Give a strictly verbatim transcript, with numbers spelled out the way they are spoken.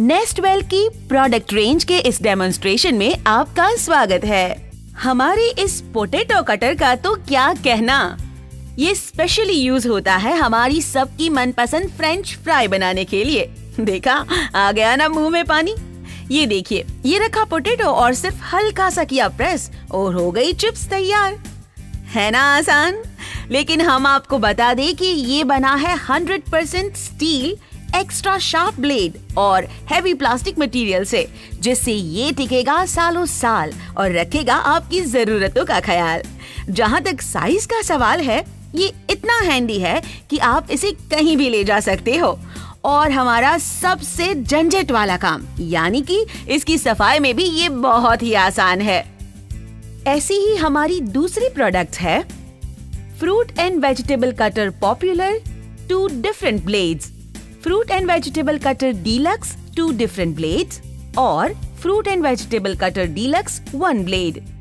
नेस्टवेल की product range के इस डेमोन्स्ट्रेशन में आपका स्वागत है। हमारे इस पोटैटो कटर का तो क्या कहना, ये स्पेशली यूज होता है हमारी सबकी मनपसंद फ्रेंच फ्राई बनाने के लिए। देखा, आ गया ना मुंह में पानी। ये देखिए, ये रखा पोटैटो और सिर्फ हल्का सा किया प्रेस और हो गई चिप्स तैयार। है ना आसान? लेकिन हम आपको बता दें कि ये बना है hundred percent steel, extra sharp blade और हैवी प्लास्टिक मटेरियल से, जिससे ये टिकेगा सालों साल और रखेगा आपकी जरूरतों का ख्याल। जहाँ तक साइज का सवाल है, ये इतना हैंडी है कि आप इसे कहीं भी ले जा सकते हो। और हमारा सबसे झंझट वाला काम, यानी कि इसकी सफाई में भी ये बहुत ही आसान है। ऐसी ही हमारी दूसरी प्रोडक्ट है fruit and vegetable cutter popular, two different blades. Fruit and vegetable cutter deluxe, two different blades और fruit and vegetable cutter deluxe, one blade.